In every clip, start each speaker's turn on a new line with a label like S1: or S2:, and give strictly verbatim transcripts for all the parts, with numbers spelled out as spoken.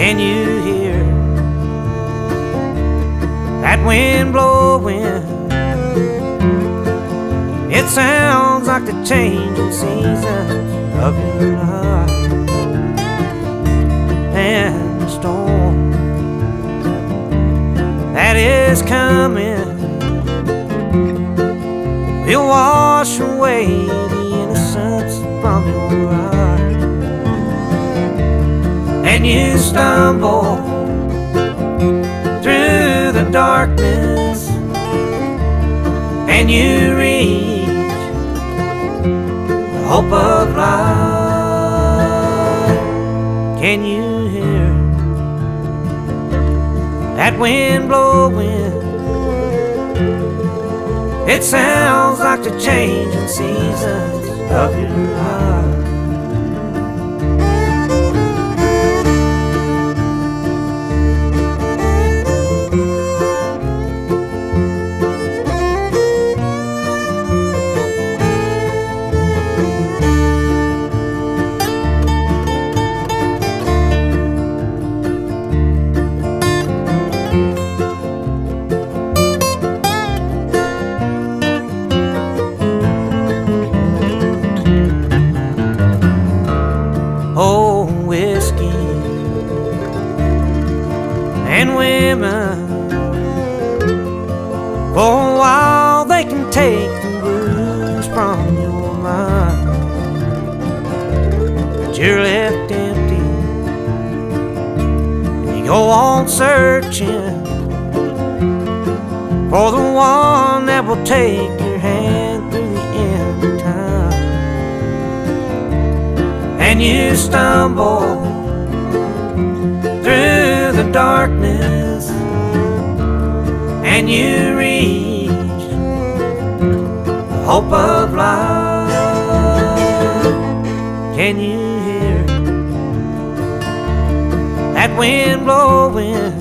S1: Can you hear that wind blowing? It sounds like the changing seasons of your life. And the storm that is coming will wash away the innocence from your eyes. And you stumble through the darkness, and you reach the hope of life. Can you hear that wind blowing? It sounds like the changing seasons of your life. Oh, whiskey and women, for a while they can take the blues from your mind. But you're left empty, and you go on searching for the one that will take your hand through the end of time. And you stumble through the darkness, and you reach the hope of life. Can you hear that wind blowing?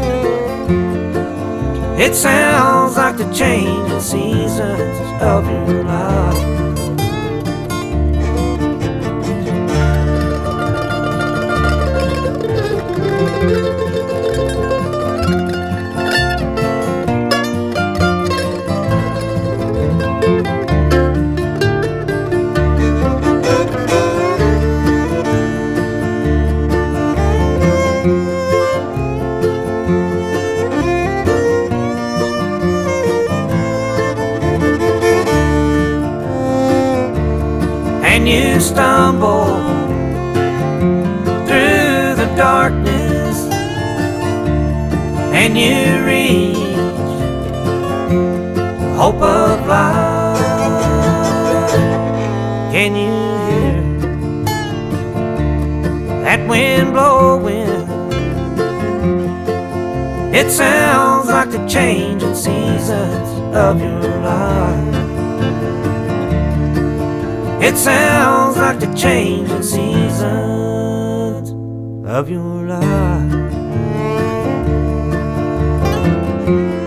S1: It sounds like the changing seasons of your life. And you stumble through the darkness, and you reach the hope of life. Can you hear that wind blowing? It sounds like the changing seasons of your life. It sounds like the changing seasons of your life.